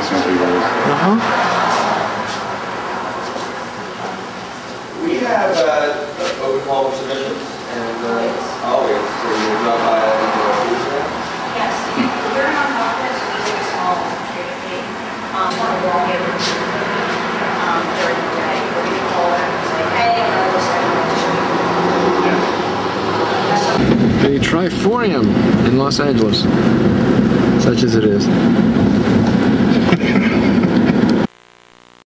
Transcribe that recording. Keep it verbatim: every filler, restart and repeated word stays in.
listening to you guys. Uh-huh. We have uh, open call for submissions, and uh, always, so you drop by and do that. Yes, we're a nonprofit, so we take a small administrative fee. Um, one of all here um, during the day, where we call them and say, hey, I know this The Triforium in Los Angeles, such as it is.